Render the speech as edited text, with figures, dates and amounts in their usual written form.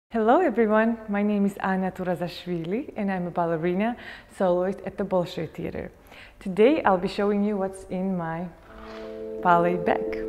Hello everyone, my name is Ana Turazashvili and I'm a ballerina soloist at the Bolshoi theater. Today I'll be showing you what's in my ballet bag.